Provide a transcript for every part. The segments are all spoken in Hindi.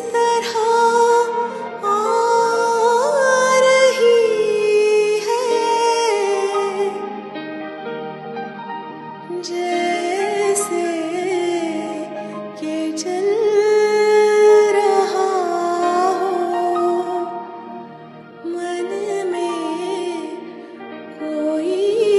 तरह आ रही है, जैसे के चल रहा हो मन में कोई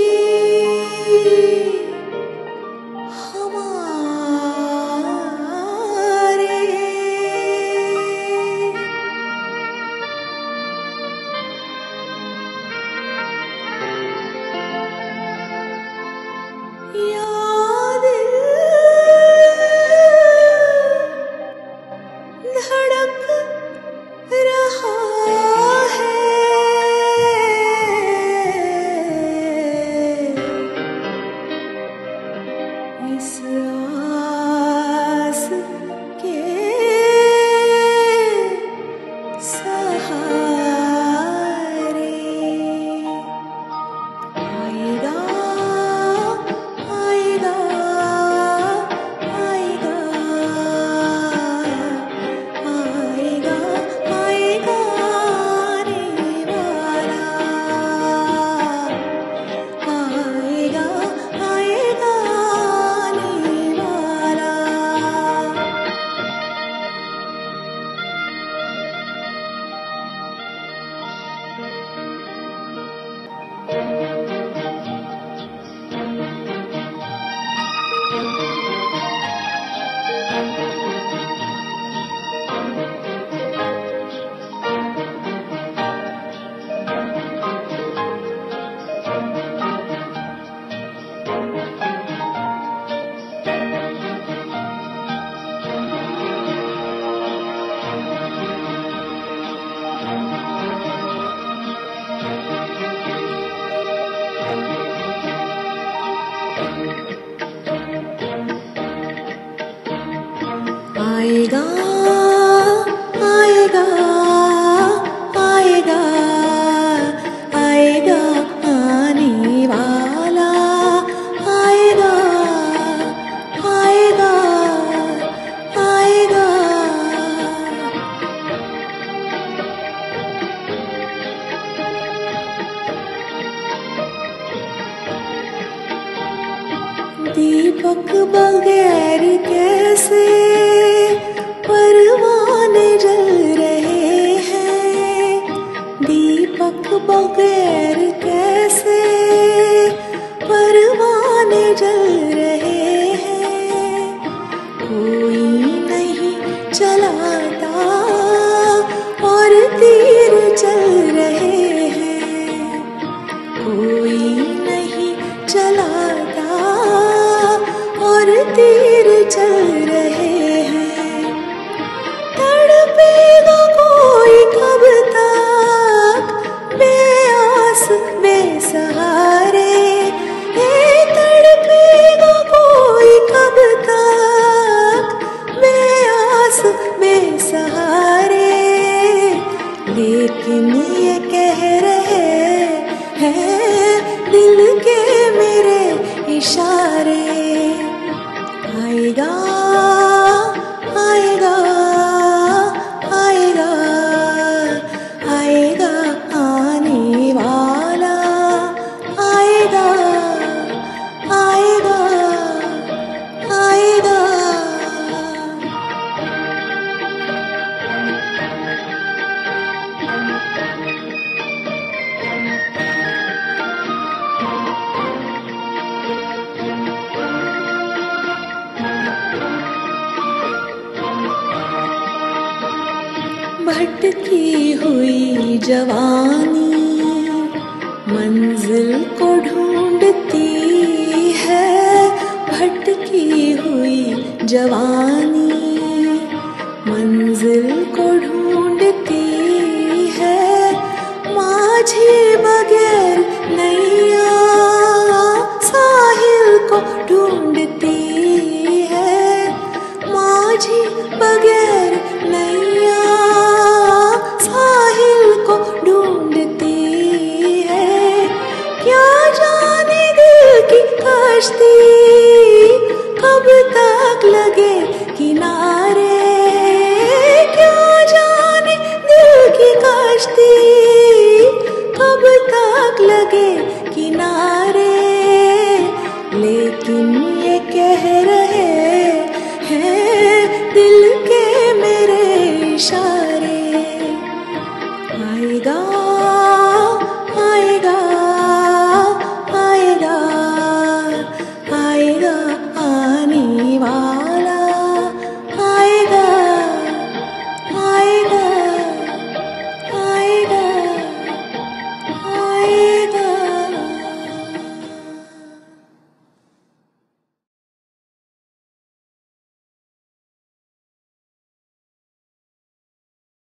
आएगा आएगा आएगा आएगा आने वाला आएगा आएगा आएगा। दीपक बगैर कैसे परवाने जल रहे हैं, दीपक बगैर कैसे परवाने जल रहे हैं। कोई नहीं चलाता और तीर चल रहे हैं, कोई नहीं चलाता और तीर चल रहे हैं। तड़पेगा कोई कब तक बेआस बेसहारे, तड़पेगा कोई कब तक बेआस बेसहारे। लेकिन ये कह रहे हैं दिल के मेरे इशारे, आएगा आएगा आएगा आएगा आने वाला आएगा आएगा आएगा। भटकी हुई जवानी मंजिल को ढूंढती है, भटकी हुई जवानी मंजिल को ढूंढती है। माझी बगैर नहीं